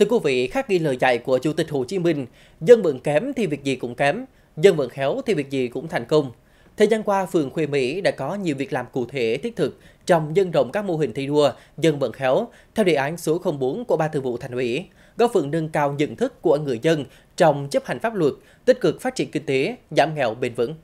Thưa quý vị, khắc ghi lời dạy của Chủ tịch Hồ Chí Minh, dân vận kém thì việc gì cũng kém, dân vận khéo thì việc gì cũng thành công. Thời gian qua, phường Khuê Mỹ đã có nhiều việc làm cụ thể thiết thực trong nhân rộng các mô hình thi đua dân vận khéo theo đề án số 04 của Ban Thường vụ Thành ủy, góp phần nâng cao nhận thức của người dân trong chấp hành pháp luật, tích cực phát triển kinh tế, giảm nghèo bền vững.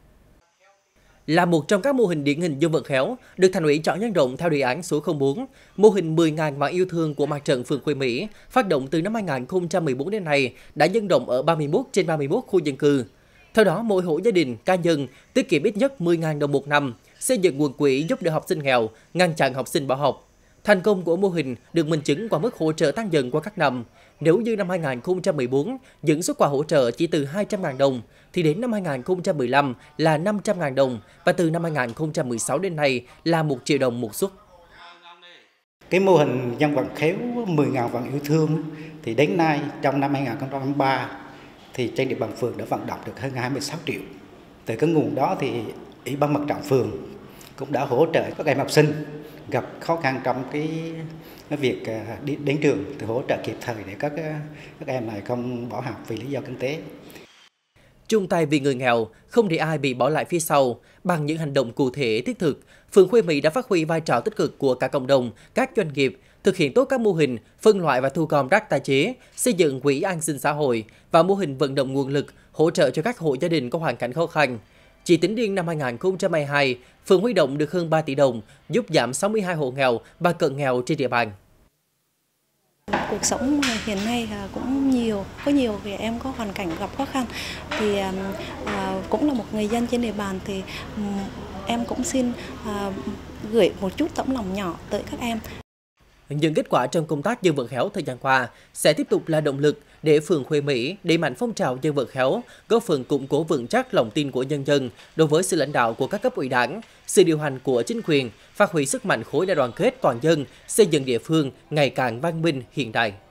Là một trong các mô hình điển hình dân vận khéo, được Thành ủy chọn nhân rộng theo đề án số 04, mô hình 10.000 mạng yêu thương của Mặt trận phường Khuê Mỹ, phát động từ năm 2014 đến nay, đã nhân rộng ở 31 trên 31 khu dân cư. Theo đó, mỗi hộ gia đình, cá nhân tiết kiệm ít nhất 10.000 đồng một năm, xây dựng nguồn quỹ giúp đỡ học sinh nghèo, ngăn chặn học sinh bỏ học. Thành công của mô hình được minh chứng qua mức hỗ trợ tăng dần qua các năm. Nếu như năm 2014, những xuất quà hỗ trợ chỉ từ 200.000 đồng, thì đến năm 2015 là 500.000 đồng và từ năm 2016 đến nay là 1 triệu đồng một suất. Cái mô hình dân vận khéo 10.000 vạn yêu thương thì đến nay trong năm 2023 thì trên địa bàn phường đã vận động được hơn 26 triệu. Từ cái nguồn đó thì Ủy ban Mặt trận phường cũng đã hỗ trợ các em học sinh gặp khó khăn trong cái việc đến trường, thì hỗ trợ kịp thời để các em này không bỏ học vì lý do kinh tế. Chung tay vì người nghèo, không để ai bị bỏ lại phía sau. Bằng những hành động cụ thể thiết thực, phường Khuê Mỹ đã phát huy vai trò tích cực của cả cộng đồng, các doanh nghiệp, thực hiện tốt các mô hình phân loại và thu gom rác tái chế, xây dựng quỹ an sinh xã hội và mô hình vận động nguồn lực hỗ trợ cho các hộ gia đình có hoàn cảnh khó khăn. Chỉ tính riêng năm 2022, phường huy động được hơn 3 tỷ đồng, giúp giảm 62 hộ nghèo và cận nghèo trên địa bàn. Cuộc sống hiện nay cũng có nhiều trẻ em có hoàn cảnh gặp khó khăn, thì cũng là một người dân trên địa bàn thì em cũng xin gửi một chút tấm lòng nhỏ tới các em. Những kết quả trong công tác dân vận khéo thời gian qua sẽ tiếp tục là động lực để phường Khuê Mỹ đẩy mạnh phong trào dân vận khéo, góp phần củng cố vững chắc lòng tin của nhân dân đối với sự lãnh đạo của các cấp ủy đảng, sự điều hành của chính quyền, phát huy sức mạnh khối đại đoàn kết toàn dân, xây dựng địa phương ngày càng văn minh hiện đại.